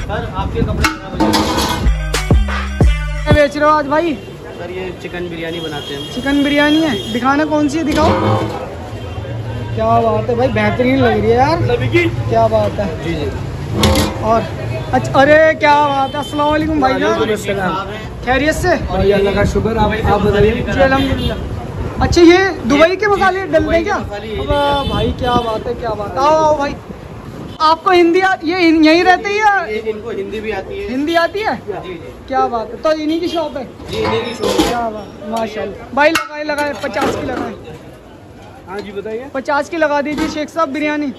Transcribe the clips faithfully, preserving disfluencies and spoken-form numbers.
Sir आपके कपड़े खराब हो जाएंगे। क्या बेच रहे हो आज भाई? सर ये चिकन बिरयानी बनाते हैं। चिकन बिरयानी है, दिखाना कौन सी है, दिखाओ। क्या बात है भाई, बेहतरीन लग रही है यार। क्या बात है जी जी। और अच्छा, अरे क्या बात है। अस्सलाम वालेकुम भाई जान, खैरियत से? अल्लाह का शुक्र। आप आप बताइए। जी अल्हम्दुलिल्लाह। अच्छा ये दुबई के मसाले डलते हैं क्या? अब भाई क्या बात है, क्या बात है। आओ आओ भाई। आपको हिंदी आ, ये यहीं रहते ही या इनको हिंदी भी आती है? हिंदी आती है? जी जी। क्या बात है, तो इन्हीं की शॉप है? जी इन्हीं की शॉप। क्या बात, माशाल्लाह भाई। लगाए लगाए पचास की लगाए। हाँ जी बताइए। पचास की लगा दीजिए शेख साहब बिरयानी।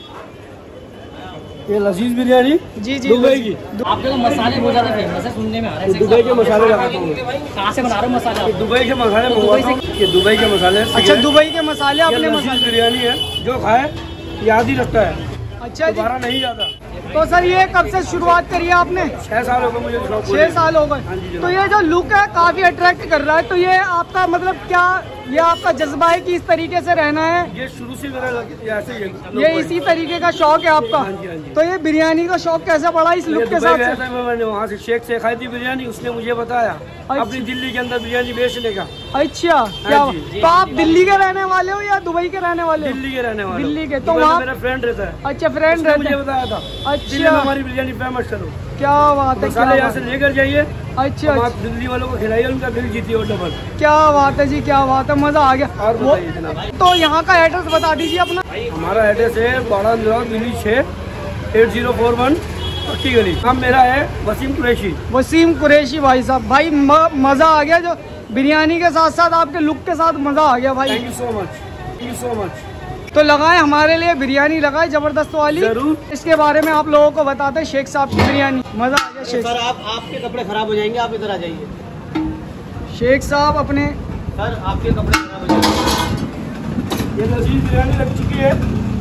ये लजीज बिरयानी जी जी दुबई की। आपके तो मसाले बहुत ज्यादा फेमस है, सुनने में आ रहा है। दुबई के मसाले लगाता हूँ। कहाँ से बना रहे हो मसाला? दुबई के मसाले मंगवाता हूँ। ये दुबई के मसाले। अच्छा दुबई के मसाले अपने लजीज मसाले। बिरयानी है, जो खाए याद ही रखता है, अच्छा जी। दोबारा नहीं जाता। तो सर ये कब से शुरुआत करी है आपने? छह साल हो गए मुझे शौक। छह साल हो हाँ जी, गए। जनाब। तो ये जो लुक है काफी अट्रैक्ट कर रहा है, तो ये आपका मतलब क्या, ये आपका जज्बा है कि इस तरीके से रहना है? ये शुरू से मेरा लग- ऐसे ही है। ये इसी तरीके का शौक है आपका? हाँ जी, हाँ जी। तो ये बिरयानी का शौक कैसे पड़ा इस लुक के दुबई साथ गया से? था मैं, मैंने वहाँ से शेख से खाई थी बिरयानी, उसने मुझे बताया अपनी दिल्ली के अंदर बिरयानी बेचने का। अच्छा क्या, जी। तो आप दिल्ली के रहने वाले हो या दुबई के रहने वाले हो? दिल्ली के रहने वाले। दिल्ली के। तो दुबई में वहाँ मेरा फ्रेंड रहता है। अच्छा फ्रेंड उसने रहते मुझे हैं। बताया था दिल्ली में अच्छा हमारी बिरयानी फेमस करो। क्या बात है, मसाले क्या यहाँ से बात है। लेकर जाइए। अच्छा हम आप दिल्ली वालों को खिलाइए, उनका बिल जीतिए और डबल। क्या बात है जी, क्या बात है, मजा आ गया। और वो- बताइए जनाब। तो यहाँ का एड्रेस बता दीजिए अपना। हमारा एड्रेस है बाड़ा दिल्ली छः एट जीरो फोर वन पक्की गली। नाम मेरा है वसीम कुरैशी। वसीम कुरैशी भाई साहब। भाई म, मजा आ गया, जो बिरयानी के साथ साथ आपके लुक के साथ मजा आ गया भाई। Thank you so much, thank you so much. तो लगाए हमारे लिए बिरयानी, लगाए जबरदस्त वाली। जरूर। इसके बारे में आप लोगों को बताते हैं शेख साहब की बिरयानी। मजा आ गया शेख सर आप आपके कपड़े खराब हो जाएंगे, आप इधर आ जाइए। शेख साहब अपने। सर आपके कपड़े खराब हो जाएंगे। ये लजीज बिरयानी लग चुकी है।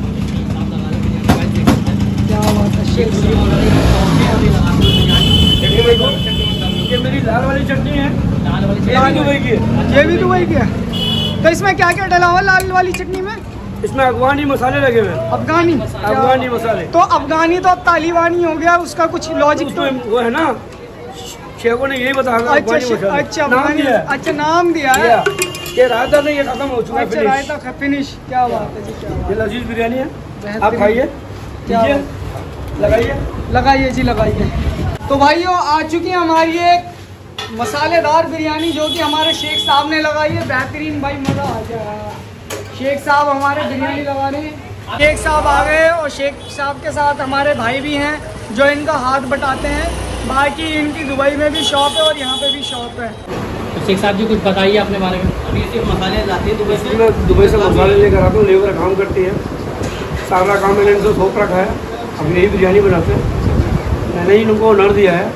क्या बात है शेख साहब। ये मेरी लाल वाली चटनी है, लाल वाली ये भी दुबई की है। ये भी दुबई की है। तो इसमें क्या क्या डला हुआ लाल वाली चटनी में? इसमें अफगानी मसाले लगे हुए हैं। अफगानी। अफगानी मसाले। तो अफगानी तो अब तालिबानी हो गया, उसका कुछ लॉजिक तो। उसमें वो है ना, शेखों ने यही बताया अच्छा अफगानी शे- मसाले। अच्छा नाम अफगानी। दिया है। अच्छा नाम दिया है। ये ये रायता नहीं, ये खत्म हो चुका है। अच्छा finish। रायता फिनिश। क्या बात है जी, क्या बात ये लजीज बिरयानी है, बेहतरीन। आप खाइए, क्या लीजिए, लगाइए। है। लगाइए जी लगाइए। तो भाइयों आ चुकी है हमारी एक मसालेदार बिरयानी, जो कि हमारे शेख साहब ने लगाई है। बेहतरीन भाई, मज़ा आ गया। शेख साहब हमारे बिरयानी लगा रहे हैं। शेख साहब आ गए और शेख साहब के साथ हमारे भाई भी हैं जो इनका हाथ बटाते हैं। बाकी इनकी दुबई में भी शॉप है और यहाँ पे भी शॉप है। तो शेख साहब जी कुछ बताइए अपने बारे में। अभी सिर्फ मसाले लाते हैं दुबई से। मैं दुबई से मसाले लेकर आता हूँ, लेबर काम करती है, सारा काम मैंने इनको सौंप रखा है। अब यही बिरयानी बनाते हैं, मैंने ही इनको ऑनर दिया है।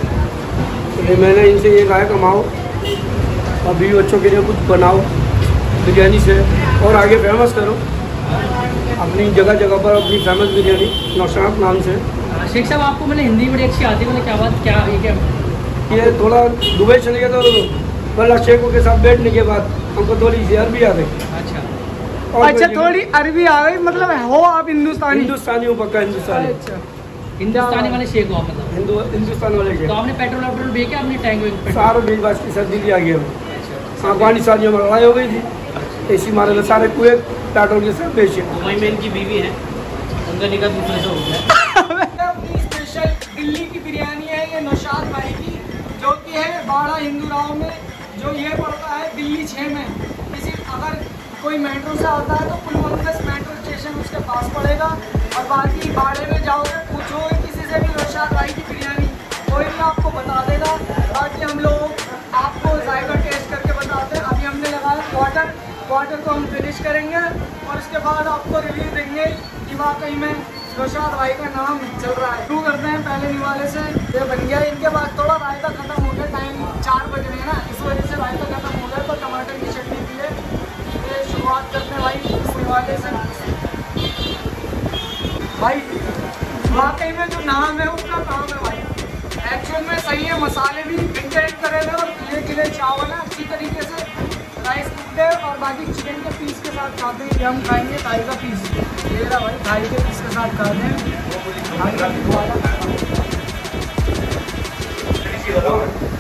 तो ये मैंने इनसे ये कहा है कमाओ, अभी बच्चों के लिए कुछ बनाओ बिरयानी से और आगे फेमस करो अपनी जगह जगह पर अपनी फेमस बिरयानी नौशाद नाम से। शेख साहब आपको मैंने हिंदी बड़ी अच्छी आती है, मैंने क्या बात, क्या ये क्या? ये थोड़ा दुबई चले गए तो बल्ला शेखों के साथ बैठने के बाद हमको थोड़ी सी अरबी आ गई। अच्छा और अच्छा कोई थोड़ी अरबी आ गई, मतलब हो आप हिंदुस्तानी? हिंदुस्तानी हूँ, पक्का हिंदुस्तानी। अच्छा हिंदुस्तानी वाले शेख हो आप मतलब? हिंदू हिंदुस्तान वाले के तो आपने पेट्रोल वेट्रोल भी क्या अपनी टैंक में? सारे बीच बात की सर्दी भी आ गई हमें। अफगानिस्तानियों में लड़ाई हो गई थी, ऐसी मारे लो सारे कुएं पेट्रोल के साथ बेचे। दुबई में इनकी बीवी है, उनका निकाह दूसरे से हो गया। अपनी स्पेशल दिल्ली की बिरयानी है ये नौशाद भाई की, जो कि है बाड़ा हिंदू राव में, जो ये पड़ता है दिल्ली छः में। किसी अगर कोई मेट्रो से आता है तो पुलवंगस मेट्रो स्टेशन उसके पास पड़ेगा। और बाकी बाड़े में जाओगे, पूछोगे किसी से भी नौशाद भाई की बिरयानी, कोई भी आपको बता देगा। बाकी हम लोग आपको जायका टेस्ट करके बताते हैं। अभी हमने लगाया क्वार्टर, क्वार्टर को हम फिनिश करेंगे और उसके बाद आपको रिव्यू देंगे कि वाकई में नौशाद भाई का नाम चल रहा है। शुरू करते हैं पहले निवाले से। ये बन गया, इनके बाद थोड़ा रायता खत्म हो गया, टाइम चार बज रहे हैं ना, इस वजह से रायता खत्म हो गया, तो टमाटर की चटनी भी है। ये शुरुआत करते हैं भाई इस निवाले से। भाई वाकई में जो नाम है उसका काम है भाई, एक्चुअल में सही है। मसाले भी मेंटेन करे हुए और खिले खिले चावल है अच्छी तरीके से, राइस कुकते हैं और बाकी चिकन के पीस के साथ खाते हैं। ये हम खाएंगे थाई का पीस, ये रहा भाई थाई के पीस के साथ खाते हैं। थाई का पीस वाला जाओ